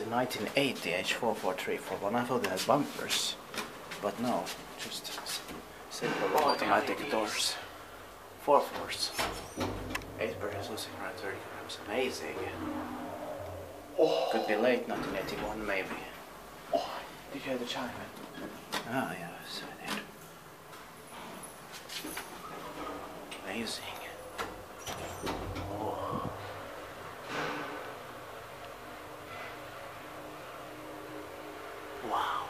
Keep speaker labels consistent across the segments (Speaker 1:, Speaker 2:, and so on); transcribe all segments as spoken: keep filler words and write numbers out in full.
Speaker 1: a nineteen eighty H four four three four one. I thought it had bumpers, but no, just simple oh, automatic yeah, doors. Four fours. Eight percent losing around thirty grams. Amazing. Oh. Could be late nineteen eighty-one maybe.
Speaker 2: Oh, did you hear the chime?
Speaker 1: Ah, yeah, so I did. Amazing. Oh. Wow.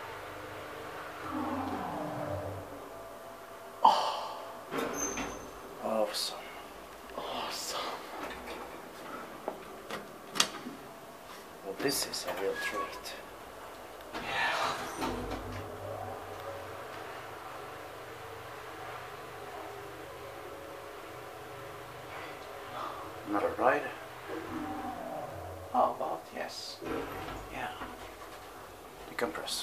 Speaker 1: Oh. Awesome.
Speaker 2: Awesome.
Speaker 1: Well, this is a real treat.
Speaker 2: Yeah.
Speaker 1: Another ride?
Speaker 2: How about yes?
Speaker 1: Yeah. Decompress.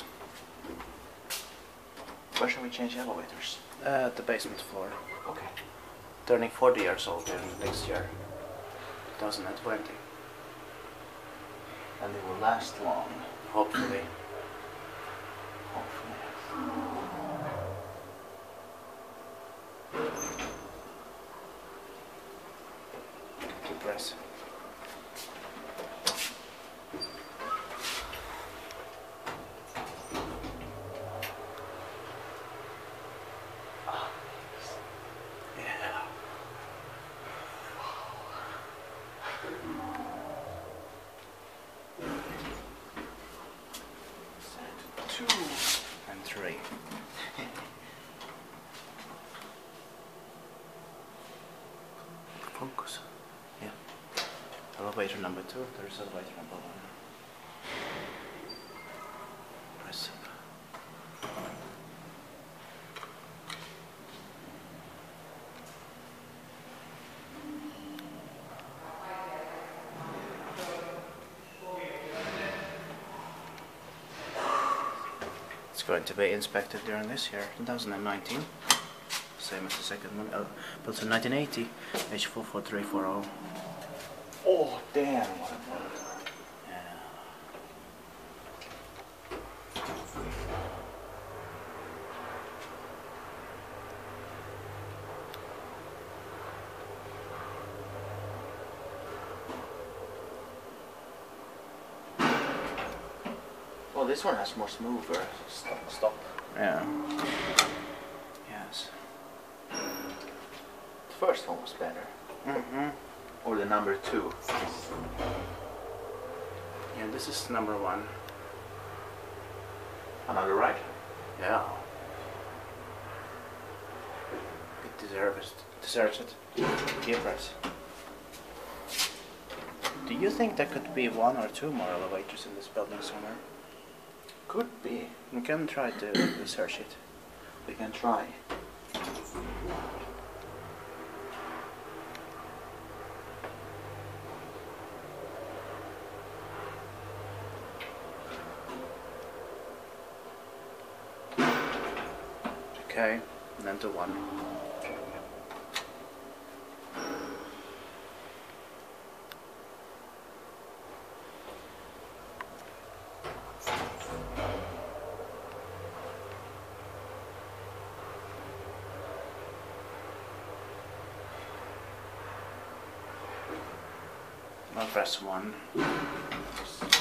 Speaker 2: Where shall we change elevators?
Speaker 1: Uh, the basement floor.
Speaker 2: Okay.
Speaker 1: Turning forty years old in next year. twenty twenty.
Speaker 2: And they will last long.
Speaker 1: Hopefully.
Speaker 2: Hopefully.
Speaker 1: Press. Yeah. Set two and three. Focus. Yeah. Elevator number two, there's elevator number one. Press up. It's going to be inspected during this year, twenty nineteen. Same as the second one, uh, built in nineteen eighty, H four four three four zero.
Speaker 2: Oh, damn, what a word.
Speaker 1: Yeah.
Speaker 2: Well, this one has more smoother stop. stop.
Speaker 1: Yeah. Yes.
Speaker 2: The first one was better.
Speaker 1: Mm-hmm.
Speaker 2: Or the number two.
Speaker 1: Yeah, this is number one.
Speaker 2: Another right?
Speaker 1: Yeah. It deserves, deserves it. Key press. Do you think there could be one or two more elevators in this building somewhere?
Speaker 2: Could be.
Speaker 1: We can try to research it.
Speaker 2: We can try.
Speaker 1: Okay, and then to one. I'll press one.